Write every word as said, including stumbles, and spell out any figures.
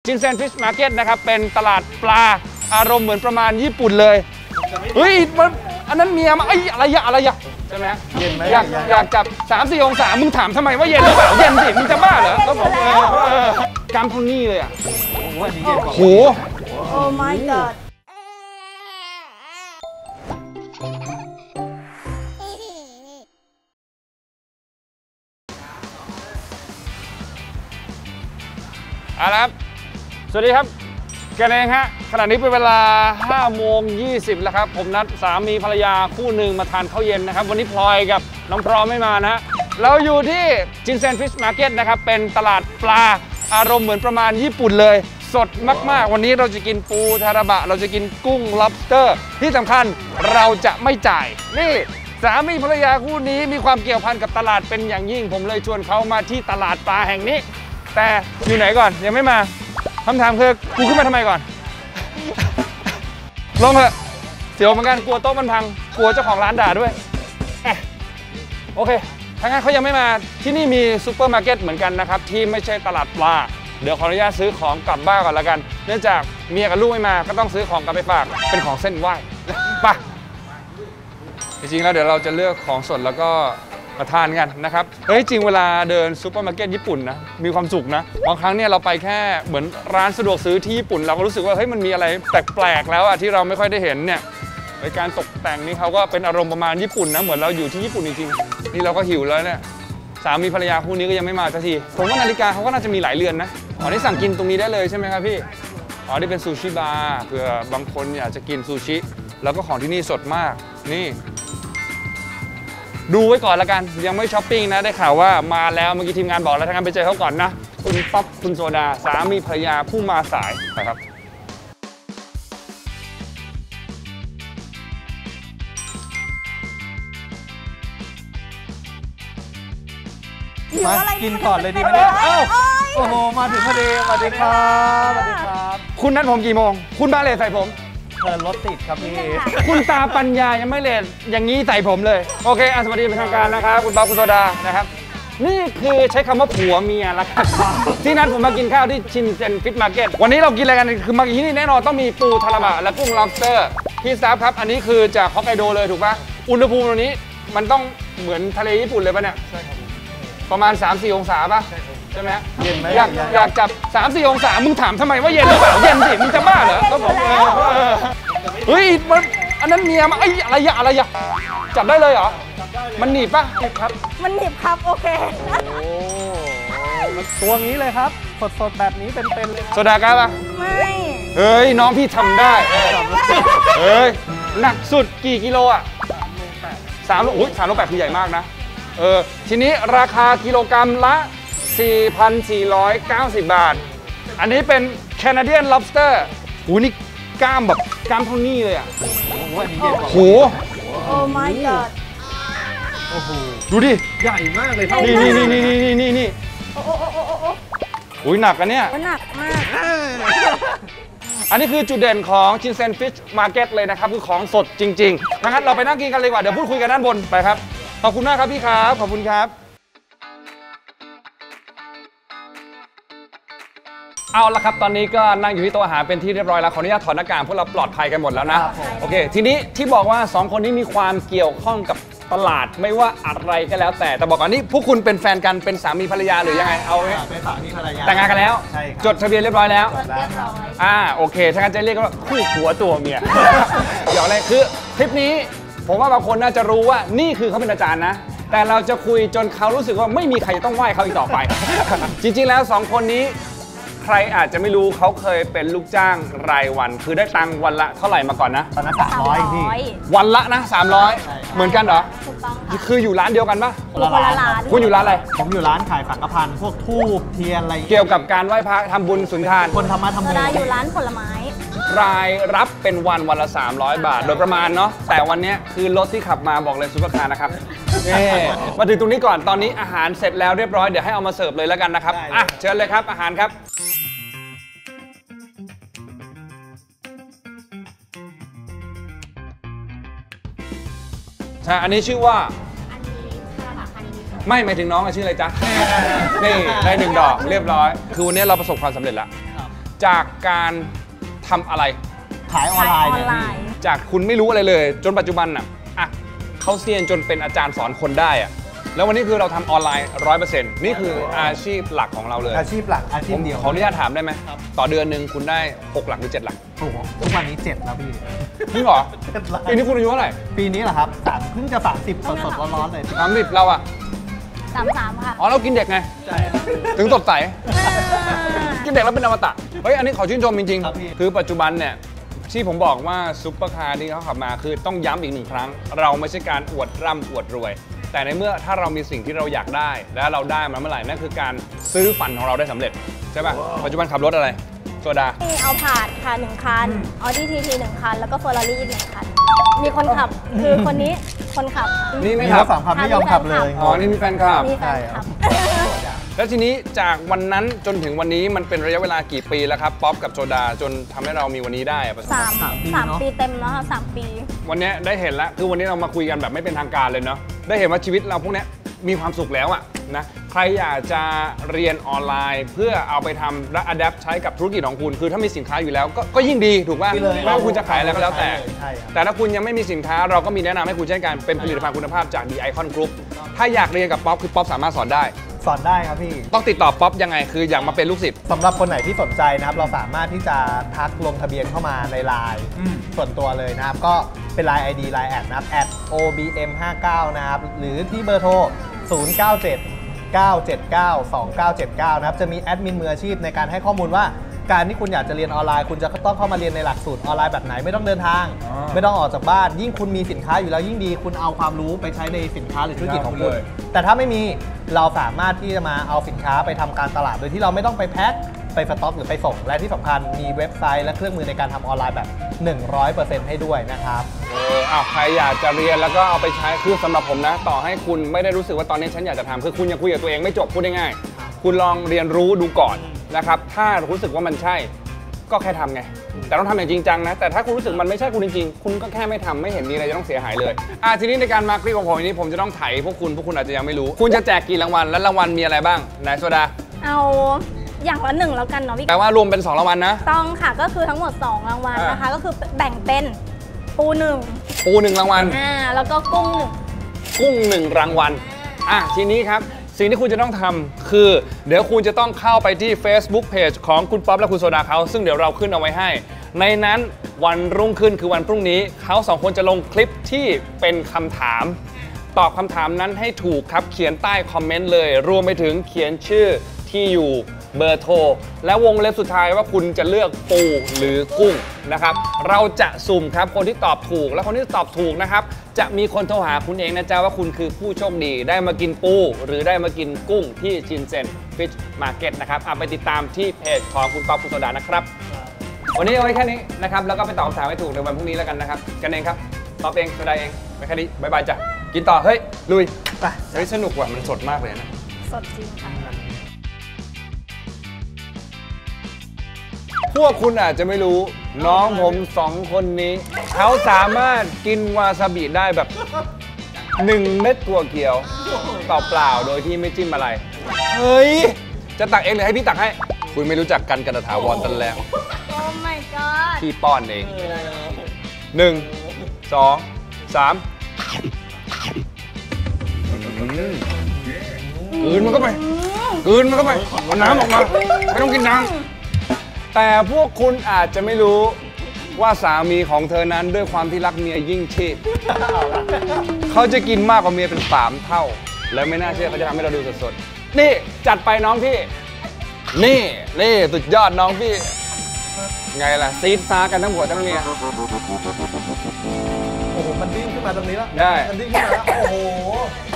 ชินเซ็นฟิชมาร์เก็ตนะครับเป็นตลาดปลาอารมณ์เหมือนประมาณญี่ปุ่นเลยเฮ้ยมันอันนั้นเมียมาไอ้อะไรยะอะไรยะใช่ไหมเย็นไหมอยากอยากจับสามสี่องศามึงถามทำไมว่าเย็นหรือเปล่าเย็นสิมึงจะบ้าเหรอก็บอกกำเท่านี้เลยอ่ะโหโอ้ my god เอาละครับสวัสดีครับกันเองฮะขณะนี้เป็นเวลาห้าโมงยี่สิบแล้วครับผมนัดสามีภรรยาคู่หนึ่งมาทานข้าวเย็นนะครับวันนี้พลอยกับน้องพร้อมไม่มานะฮะเราอยู่ที่ชินเซ็นฟิชมาร์เก็ตนะครับเป็นตลาดปลาอารมณ์เหมือนประมาณญี่ปุ่นเลยสดมากๆวันนี้เราจะกินปูทาราบะเราจะกินกุ้ง lobster ที่สำคัญเราจะไม่จ่ายนี่สามีภรรยาคู่นี้มีความเกี่ยวพันกับตลาดเป็นอย่างยิ่งผมเลยชวนเขามาที่ตลาดปลาแห่งนี้แต่อยู่ไหนก่อนยังไม่มาคำถามคือกูขึ้นมาทำไมก่อนลงเถอะเสียวเหมือนกันกลัวโต๊ะมันพังกลัวเจ้าของร้านด่าด้วยโอเคถ้างั้นเขายังไม่มาที่นี่มีซูเปอร์มาร์เก็ตเหมือนกันนะครับที่ไม่ใช่ตลาดปลาเดี๋ยวขออนุญาตซื้อของกลับบ้านก่อนละกันเนื่องจากเมียกับลูกไม่มาก็ต้องซื้อของกลับไปฝากเป็นของเส้นไหว้ไปจริงๆแล้วเดี๋ยวเราจะเลือกของสดแล้วก็มาทานกันนะครับเฮ้ยจริงเวลาเดินซูเปอร์มาร์เก็ตญี่ปุ่นนะมีความสุขนะบางครั้งเนี่ยเราไปแค่เหมือนร้านสะดวกซื้อที่ญี่ปุ่นเราก็รู้สึกว่าเฮ้ยมันมีอะไรแปลกๆแล้วอะที่เราไม่ค่อยได้เห็นเนี่ยในการตกแต่งนี่เขาก็เป็นอารมณ์ประมาณญี่ปุ่นนะเหมือนเราอยู่ที่ญี่ปุ่นจริงๆนี่เราก็หิวแล้วเนี่ยสามีภรรยาคู่นี้ก็ยังไม่มาสักทีผมว่านาฬิกาเขาก็น่าจะมีหลายเรือนนะอ๋อนี่สั่งกินตรงนี้ได้เลยใช่ไหมครับพี่อ๋อนี่เป็นซูชิบาร์เผื่อบางคนอยากจะกินซูชิแล้วก็ของที่นี่สดมากนี่ดูไว้ก่อนละกันยังไม่ช้อปปิ้งนะได้ข่าวว่ามาแล้วเมื่อกี้ทีมงานบอกแล้วทั้งนั้นไปเจอเขาก่อนนะคุณป๊อปคุณโซดาสามีภรรยาผู้มาสายนะครับมากินก่อนเลยดีไหมเนี่ยเอ้าโอ้โหมาถึงพอดีสวัสดีครับสวัสดีครับคุณนัดผมกี่โมงคุณมาเลทใส่ผมเธอรถติดครับพี่คุณตาปัญญายังไม่เลทอย่างนี้ใส่ผมเลยโอเคสวัสดีเป็นทางการนะครับคุณป๊อปคุณโซดานะครับนี่คือใช้คำว่าผัวเมียละกันที่นัดผมมากินข้าวที่ชินเซ็นฟิชมาร์เก็ตวันนี้เรากินอะไรกันคือมากินที่นี่แน่นอนต้องมีปูทาราบะและกุ้ง lobster พี่สตาฟครับอันนี้คือจากฮอกไกโดเลยถูกปะอุณหภูมิตรงนี้มันต้องเหมือนทะเลญี่ปุ่นเลยปะเนี่ยใช่ครับประมาณ สามสี่ องศาป่ะใช่ไหมเย็นไหมอยากอยากจับ สามสี่ องศามึงถามทำไมว่าเย็นหรือเปล่าเย็นสิมึงจะบ้าเหรอก็บอกเฮ้ยมันอันนั้นเมียมาไอ้อะไรยะอะไรยะจับได้เลยเหรอมันหนีบป่ะหนีบครับมันหนีบครับโอเคโอ้ตัวนี้เลยครับสดๆแบบนี้เป็นๆเลยโซดากาป่ะไม่เฮ้ยน้องพี่ทำได้เฮ้ยหนักสุดกี่กิโลอ่ะสามโลอุ้ยสามโลแปดคือใหญ่มากนะเออทีนี้ราคากิโลกรัมละ สี่พันสี่ร้อยเก้าสิบ บาทอันนี้เป็น Canadian lobster หูนี่กล้ามแบบกล้ามเท่านี้เลยอ่ะโหโอ้ my god โอ้โหดูดิใหญ่มากเลยนี่นี่นี่นี่นี่นี่นี่โอ้โอ้โอ้โอ้โอ้อุ้ยหนักอันเนี้ยหนักมากอันนี้คือจุดเด่นของชินเซ็นฟิชมาร์เก็ตเลยนะครับคือของสดจริงๆงั้นเราไปนั่งกินกันเลยดีกว่าเดี๋ยวพูดคุยกันด้านบนไปครับขอบคุณมากครับพี่ครับขอบคุณครับเอาละครับตอนนี้ก็นั่งอยู่ที่โต๊ะอาหารเป็นที่เรียบร้อยแล้วขออนุญาตถอดหน้ากากพวกเราปลอดภัยกันหมดแล้วนะโอเคทีนี้ที่บอกว่าสองคนนี้มีความเกี่ยวข้องกับตลาดไม่ว่าอะไรก็แล้วแต่แต่บอกก่อนนี่พวกคุณเป็นแฟนกันเป็นสามีภรรยาหรือยังไงเอาเป็นสามีภรรยาแต่งงานกันแล้วจดทะเบียนเรียบร้อยแล้วจดเรียบร้อยอ่าโอเคถ้างั้นจะเรียกว่าคู่ผัวตัวเมียเดี๋ยวอะไรคือคลิปนี้ผมว่าบางคนน่าจะรู้ว่านี่คือเขาเป็นอาจารย์นะแต่เราจะคุยจนเขารู้สึกว่าไม่มีใครจะต้องไหว้เขาอีกต่อไป จริงๆแล้วสองคนนี้ใครอาจจะไม่รู้เขาเคยเป็นลูกจ้างรายวันคือได้ตังค์วันละเท่าไหร่มาก่อนนะตอนนั้นสามร้อยพี่วันละนะสามร้อยเหมือนกันเหรอถูกต้องคืออยู่ร้านเดียวกันปะคนละร้านคุณอยู่ร้านอะไรผมอยู่ร้านขายสังฆพันธ์พวกธูปเทียนอะไรเกี่ยวกับการไหว้พระทำบุญสุนทานคนทำมาทำบุญอยู่ร้านผลไม้รายรับเป็นวันวันละสามร้อยบาทโดยประมาณเนาะแต่วันนี้คือรถที่ขับมาบอกเลยซุปเปอร์คาร์นะครับนี่มาถึงตรงนี้ก่อนตอนนี้อาหารเสร็จแล้วเรียบร้อยเดี๋ยวให้เอามาเสิร์ฟเลยแล้วกันนะครับอ่ะเชิญเลยครับอาหารครับอันนี้ชื่อว่าอันนี้คาราบะคานิมิไม่หมายถึงน้องชื่ออะไรจ๊ะนี่ได้หนึ่งดอกเรียบร้อยคือวันนี้เราประสบความสำเร็จแล้วจากการทำอะไรขายออนไลน์ขายออนเนี่ยไลพี่น์จากคุณไม่รู้อะไรเลย จนปัจจุบันน่ะอ่ะเขาเซียนจนเป็นอาจารย์สอนคนได้อะแล้ววันนี้คือเราทำออนไลน์ ร้อยเปอร์เซ็นต์ นี่คืออาชีพหลักของเราเลยอาชีพหลักอาชีผพมเดียวขออนุญาตถามได้ไหมต่อเดือนหนึ่งคุณได้หกหลักหรือเจ็ดหลักโอ้โหทุกวันนี้เจ็ดแล้วพี่จริงเหรอเจ็ดหลักปีนี้คุณอายุเท่าไหร่ปีนี้เหรอครับสามเพิ่งจะสามสิบสดๆร้อนๆเลยสามสิบเราอะสามสามค่ะอ๋อเรากินเด็กไงใช่ถึงสดใสอ่ากินเด็กแล้วเป็นอมตะ เฮ้ย อันนี้ขอชื่นชมจริงครับพี่ๆ คือปัจจุบันเนี่ย ที่ผมบอกว่าซุปเปอร์คาร์ที่เขาขับมาคือต้องย้ำอีกหนึ่งครั้ง เราไม่ใช่การอวดร่ำอวดรวย แต่ในเมื่อถ้าเรามีสิ่งที่เราอยากได้ และเราได้มาเมื่อไหร่ นั่นคือการซื้อฝันของเราได้สำเร็จ ใช่ป่ะ ปัจจุบันขับรถอะไร โซดามีเอาผาดค่ะหนึ่งคันออดี้ทีทีหนึ่งคัน แล้วก็เฟอร์รารี่อีกหนึ่งคัน มีคนขับ คือคนนี้คนขับนี่ไม่มีขัรบถสามคันไม่ยอมขับเลยอ๋อ นี่มีแฟนคลับมีแฟนขับแล้วทีนี้จากวันนั้นจนถึงวันนี้มันเป็นระยะเวลากี่ปีแล้วครับ ป๊อปกับโซดาจนทำให้เรามีวันนี้ได้อะสามสามปีสามเนอะปีเต็มแล้วค่ะสามปีวันนี้ได้เห็นแล้ว คือวันนี้เรามาคุยกันแบบไม่เป็นทางการเลยเนาะ ได้เห็นว่าชีวิตเราพวกเนี้ยมีความสุขแล้วอะนะ ใครอยากจะเรียนออนไลน์เพื่อเอาไปทำและอัดแอปใช้กับธุรกิจของคุณ คือถ้ามีสินค้าอยู่แล้วก็ก็ยิ่งดีถูกป่ะดีเลยไม่ว่าคุณจะขายอะไรก็แล้วแต่ใช่ครับแต่ถ้าคุณยังไม่มีสินค้าเราก็มีแนะนำให้คุณใช้การเป็นผลิตภัณฑ์คุณภาพจาก The Icon Group ถ้าอยากเรียนกับป๊อปคือป๊อปสามารถสอนได้สอนได้ครับพี่ต้องติดต่อป๊อปยังไง คืออยากมาเป็นลูกศิษย์สำหรับคนไหนที่สนใจนะครับ เราสามารถที่จะทักลงทะเบียนเข้ามาในไลน์อืมส่วนตัวเลยนะครับ ก็เป็น ไลน์ ไอ ดี ไลน์ แอดนะครับ แอด โอ บี เอ็ม ห้าเก้า นะครับ หรือที่เบอร์โทร ศูนย์ เก้า เจ็ด เก้า เจ็ด เก้า สอง เก้า เจ็ด เก้า นะครับ จะมีแอดมินมืออาชีพในการให้ข้อมูลว่า การที่คุณอยากจะเรียนออนไลน์ คุณจะต้องเข้ามาเรียนในหลักสูตรออนไลน์แบบไหนไม่ต้องเดินทางอ๋อไม่ต้องออกจากบ้าน ยิ่งคุณมีสินค้าอยู่แล้วยิ่งดี คุณเอาความรู้ไปใช้ในสินค้าหรือธุรกิจของคุณเลยแต่ถ้าไม่มีเราสามารถที่จะมาเอาสินค้าไปทำการตลาดโดยที่เราไม่ต้องไปแพ็คไปสต็อกหรือไปส่ง และที่สำคัญมีเว็บไซต์และเครื่องมือในการทำออนไลน์แบบ หนึ่งร้อยเปอร์เซ็นต์ ให้ด้วยนะครับเอออ้าวใครอยากจะเรียนแล้วก็เอาไปใช้คือสำหรับผมนะ ต่อให้คุณไม่ได้รู้สึกว่าตอนนี้ฉันอยากจะทำคือคุณยังคุยกับตัวเองไม่จบพูดง่ายๆคุณลองเรียนรู้ดูก่อนนะครับ ถ้ารู้สึกว่ามันใช่ก็แค่ทำไง แต่ต้องทำอย่างจริงจังนะ แต่ถ้าคุณรู้สึกมันไม่ใช่คุณจริงๆ คุณก็แค่ไม่ทำไม่เห็นมีอะไรจะต้องเสียหายเลยอ่ะทีนี้ในการมาคลิปของผมวันนี้ผมจะต้องไถพวกคุณพวกคุณอาจจะยังไม่รู้ คุณจะแจกกี่รางวัลและรางวัลมีอะไรบ้างนายโซดาเอาอย่างละหนึ่งแล้วกันเนาะพี่แปลว่ารวมเป็นสองรางวัลนะต้องค่ะก็คือทั้งหมดสองรางวัลนะคะ ก็คือแบ่งเป็นปูหนึ่งปูหนึ่งรางวัลอ่าแล้วก็กุ้งหนึ่งกุ้งหนึ่งรางวัล อ่ะทีนี้ครับสิ่งที่คุณจะต้องทำคือ เดี๋ยวคุณจะต้องเข้าไปที่ Facebook Page ของคุณป๊อปและคุณโซดาเขาซึ่งเดี๋ยวเราขึ้นเอาไว้ให้ ในนั้นวันรุ่งขึ้นคือวันพรุ่งนี้เขาสองคนจะลงคลิปที่เป็นคำถาม ตอบคำถามนั้นให้ถูกครับเขียนใต้คอมเมนต์เลย รวมไปถึงเขียนชื่อที่อยู่เบอร์โทร และวงเล็บสุดท้ายว่าคุณจะเลือกปูหรือกุ้งนะครับ เราจะสุ่มครับคนที่ตอบถูกและคนที่ตอบถูกนะครับ จะมีคนโทรหาคุณเองนะจ๊ะว่าคุณคือผู้โชคดีได้มากินปูหรือได้มากินกุ้งที่ชินเซ็นฟิชมาร์เก็ตนะครับเอาไปติดตามที่เพจของคุณป๊อปคุณโซดานะครับ วันนี้เอาไว้แค่นี้นะครับแล้วก็ไปตอบคำถามให้ถูกในวันพรุ่งนี้แล้วกันนะครับกันเองครับตอบเองโซดาเองไปแค่นี้บ๊ายบายจ้ะกินต่อเฮ้ยลุยไปเฮ้ยสนุกว่ะมันสดมากเลยนะสดจริงค่ะพวกคุณอาจจะไม่รู้น้องผมสองคนนี้ เขาสามารถกินวาซาบิได้แบบหนึ่งเม็ดตัวเกียวเปล่าๆโดยที่ไม่จิ้มอะไร เฮ้ย จะตักเองหรือให้พี่ตักให้ คุณไม่รู้จักกันกันถาวรตันแล้วโอ้ my god พี่ป้อนเองหนึ่งสองสามกลืนมันก็ไปกลืนมันก็ไปเอาน้ำออกมาไม่ต้องกินน้ำแต่พวกคุณอาจจะไม่รู้ว่าสามีของเธอนั้นด้วยความที่รักเมียยิ่งชีพเขาจะกินมากกว่าเมียเป็นสามเท่า แล้วไม่น่าเชื่อเขาจะทำให้เราดูสดๆนี่จัดไปน้องพี่นี่นี่สุดยอดน้องพี่ไงล่ะซีดซากันทั้งผัวทั้งเมียโอ้โห มันดิ้นขึ้นมาตรงนี้แล้วได้มันดิ้นขึ้นมาแล้ว โอ้โห